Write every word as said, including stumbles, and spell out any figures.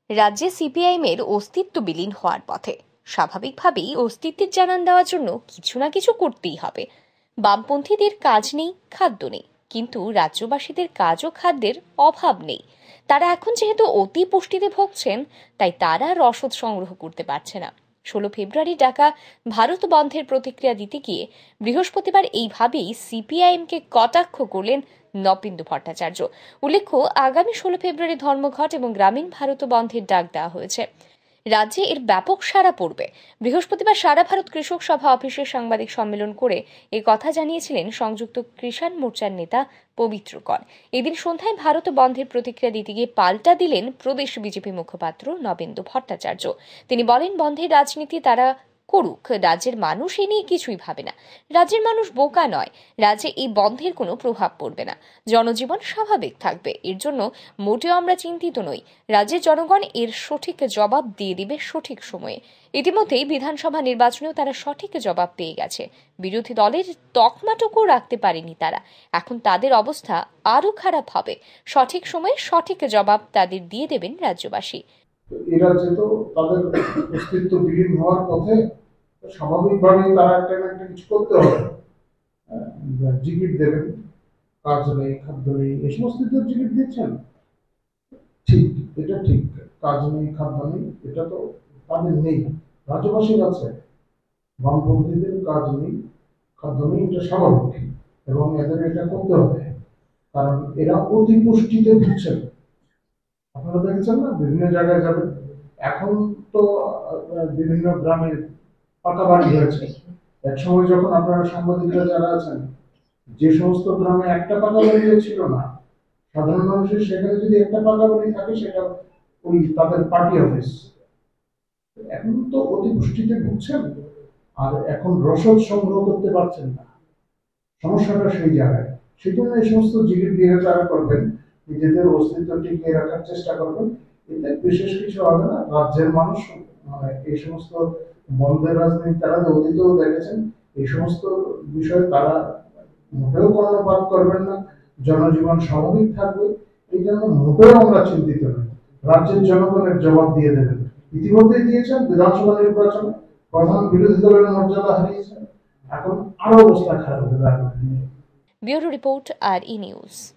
রাজ্যে সিপিআইএম এর অস্তিত্ব বিলীন হওয়ার পথে। স্বাভাবিকভাবেই অস্তিত্বের জানান দেওয়ার জন্য কিছু না কিছু করতেই হবে। বামপন্থীদের কাজ নেই, খাদ্য নেই, কিন্তু রাজ্যবাসীদের কাজ ও খাদ্যের অভাব নেই। তারা এখন যেহেতু অতি পুষ্টিতে ভুগছেন, তাই তারা রসদ সংগ্রহ করতে পারছে না। ষোলো ফেব্রুয়ারি ডাকা ভারত বন্ধের প্রতিক্রিয়া দিতে গিয়ে বৃহস্পতিবার এইভাবেই সিপিআইএমকে কটাক্ষ করলেন নবেন্দু ভট্টাচার্য। উল্লেখ্য, আগামী ষোলো ফেব্রুয়ারি ধর্মঘট এবং গ্রামীণ ভারত বন্ধের ডাক দেওয়া হয়েছে। রাজ্যে এর ব্যাপক সাড়া পড়বে। বৃহস্পতিবার সারা ভারত কৃষক সভা অফিসে সাংবাদিক সম্মেলন করে এ কথা জানিয়েছিলেন সংযুক্ত কিষাণ মোর্চার নেতা পবিত্র কর। এদিন সন্ধ্যায় ভারত বন্ধের প্রতিক্রিয়া দিতে গিয়ে পাল্টা দিলেন প্রদেশ বিজেপি মুখপাত্র নবেন্দু ভট্টাচার্য। তিনি বলেন, বন্ধের রাজনীতি তারা করুক, রাজ্যের মানুষ এ নিয়ে কিছুই ভাবে না। রাজ্যের মানুষ বোকা নয়, রাজ্যে এই বন্ধের কোনো প্রভাব পড়বে না, জনজীবন স্বাভাবিক থাকবে। এর জন্য মোটেও আমরা চিন্তিত নই। রাজ্যের জনগণ এর সঠিক জবাব দিয়ে দিবে সঠিক সময়ে। ইতিমধ্যেই বিধানসভা নির্বাচনেও তারা সঠিক জবাব পেয়ে গেছে। বিরোধী দলের তকমাটুকু রাখতে পারেনি তারা। এখন তাদের অবস্থা আরো খারাপ হবে। সঠিক সময়ে সঠিক জবাব তাদের দিয়ে দেবেন রাজ্যবাসী। এই রাজ্যে তো তাদের অস্তিত্ব বিলীন হওয়ার পথে, স্বাভাবিকভাবেই তারা একটা না একটা কিছু করতে হবে। জিকিট দেবেন, কাজ নেই, খাদ্য নেই, এই সমস্ত জিকিট দিচ্ছেন, ঠিক, এটা ঠিক। কাজ নেই, খাদ্য নেই, এটা তো তাদের নেই, রাজ্যবাসীর আছে। বামপন্থীদের কাজ নেই, খাদ্য নেই, এটা স্বাভাবিক এবং এদের এটা করতে হবে, কারণ এরা অতি পুষ্টিতে ভুগছেন। আপনারা দেখেছেন না, বিভিন্ন জায়গায় যাবেন, এখন তো বিভিন্ন গ্রামে পাকা বাড়ি হয়েছে। এক সময় যখন আপনারা সাংবাদিকরা যারা আছেন, যে সমস্ত গ্রামে একটা পাকা বাড়ি ছিল না, সাধারণ মানুষের সেখানে যদি একটা পাকা বাড়ি থাকে, সেটা ওই তাদের পার্টি অফিস। এখন তো অতি পুষ্টিতে ভুগছেন, আর এখন রসদ সংগ্রহ করতে পারছেন না। সমস্যাটা সেই জায়গায়। সেই জন্য এই সমস্ত জিকির দিয়ে তারা করবেন, নিজেদের অস্তিত্ব টিকিয়ে রাখার চেষ্টা করবেন। এতে বিশেষ কিছু হবে না। রাজ্যের মানুষ মানে এই সমস্ত বন্ধের রাজনীতি তারা অতীতেও দেখেছেন, এই সমস্ত বিষয়ে তারা মোটেও কর্ণপাত করবেন না। জনজীবন স্বাভাবিক থাকবে, এই জন্য মোটেও আমরা চিন্তিত নই। রাজ্যের জনগণের জবাব দিয়ে দেবেন, ইতিমধ্যেই দিয়েছেন। বিধানসভা নির্বাচনে প্রধান বিরোধী দলের মর্যাদা হারিয়েছেন, এখন আরো অবস্থা খারাপ হবে। ব্যুরো রিপোর্ট, আর ই নিউজ।